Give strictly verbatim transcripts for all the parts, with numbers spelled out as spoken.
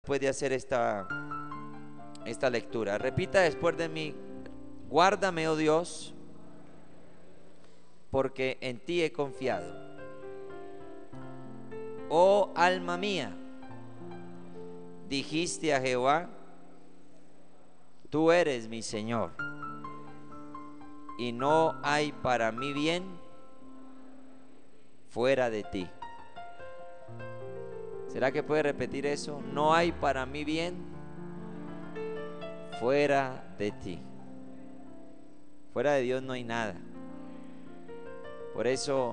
después de hacer esta, esta lectura. Repita después de mí: guárdame, oh Dios, porque en ti he confiado. Oh alma mía, dijiste a Jehová: tú eres mi Señor, y no hay para mí bien fuera de ti. ¿Será que puede repetir eso? No hay para mí bien fuera de ti. Fuera de Dios no hay nada. Por eso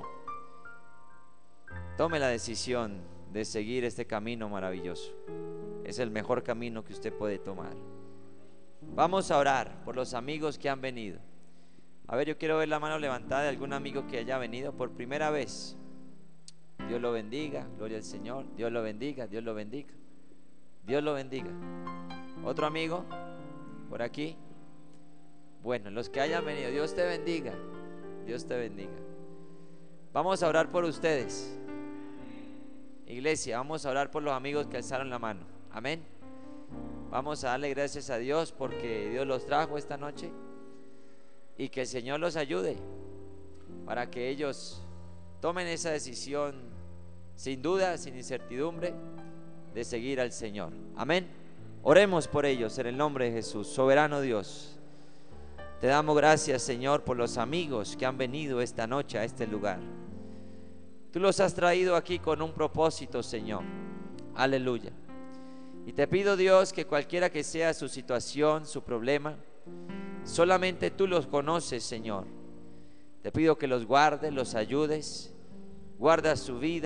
tome la decisión de seguir este camino maravilloso. Es el mejor camino que usted puede tomar. Vamos a orar por los amigos que han venido. A ver, yo quiero ver la mano levantada de algún amigo que haya venido por primera vez. Dios lo bendiga, gloria al Señor. Dios lo bendiga, Dios lo bendiga. Dios lo bendiga. ¿Otro amigo por aquí? Bueno, los que hayan venido, Dios te bendiga, Dios te bendiga. Vamos a orar por ustedes. Iglesia, vamos a orar por los amigos que alzaron la mano. Amén. Vamos a darle gracias a Dios porque Dios los trajo esta noche, y que el Señor los ayude para que ellos tomen esa decisión sin duda, sin incertidumbre, de seguir al Señor. Amén. Oremos por ellos en el nombre de Jesús. Soberano Dios, te damos gracias, Señor, por los amigos que han venido esta noche a este lugar. Tú los has traído aquí con un propósito, Señor. Aleluya. Y te pido, Dios, que cualquiera que sea su situación, su problema, solamente tú los conoces, Señor. Te pido que los guardes, los ayudes, guarda su vida.